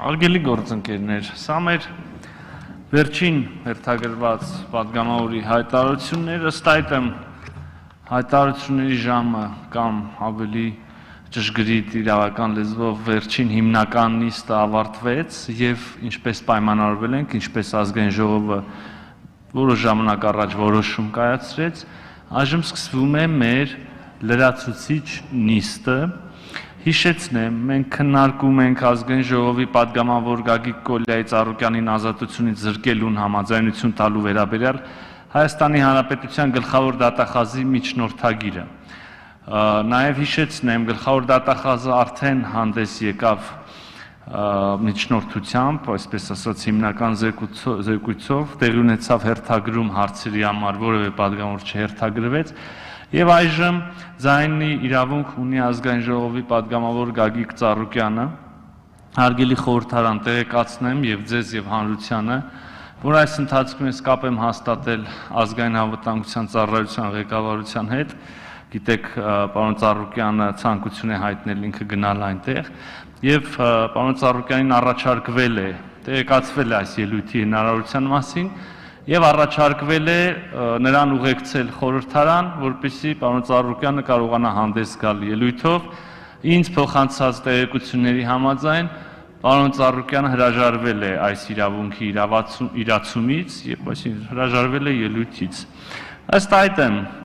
Արգելի գործընկերներ, սա մեր վերջին հերթագրված պատգամավորի հայտարարությունները, ըստ այդմ հայտարարությունների ժամը կամ ավելի ճշգրիտ իրավական լեզվով վերջին հիմնական նիստը ավարտվեց եւ ինչպես պայմանավորվել ենք, ինչպես ազգային ժողովը որոշ ժամանակ առաջ որոշում կայացրեց, այժմ սկսվում է մեր լրացուցիչ նիստը։ Հիշեցնեմ, մենք քննարկում ենք ազգային ժողովի պատգամավոր Գագիկ Կոլյայի Ծառուկյանին ազատությունից զրկելուն համաձայնություն տալու վերաբերյալ Հայաստանի Հանրապետության գլխավոր դատախազի միջնորդագիրը։ Նաև հիշեցնեմ, գլխավոր դատախազը արդեն հանդես եկավ միջնորդությամբ, այսպես ասած հիմնական զեկույցով, տեղի ունեցավ հերթագրում հարցերի համար, որևէ պատգամավոր չհերթագրվեց, եւ այժմ ձայնի իրավունք ունի ազգային ժողովի պատգամավոր Գագիկ Ծառուկյանը։ Հարգելի խորհրդարան, տեղեկացնեմ եւ ձեզ եւ հանրությանը, որ այս ընթացքում ես կապ եմ հաստատել ազգային անվտանգության ծառայության ղեկավարության հետ։ Գիտեք, պարոն Ծառուկյանը ցանկություն է հայտնել ինքը գնալ այնտեղ եւ պարոն Ծառուկյանին առաջարկվել է, տեղեկացվել է այս ելույթի հնարավորության մասին եւ առաջարկվել է նրան ուղեկցել խորհրդարան, որպեսզի պարոն Ծառուկյանը կարողանա հանդես գալ ելույթով։ Ինձ փոխանցած տեղեկությունների համաձայն պարոն Ծառուկյանը հրաժարվել է այս իրավունքի իրացումից եւ այսինքն հրաժարվել է ելույթից։ Ըստ այդմ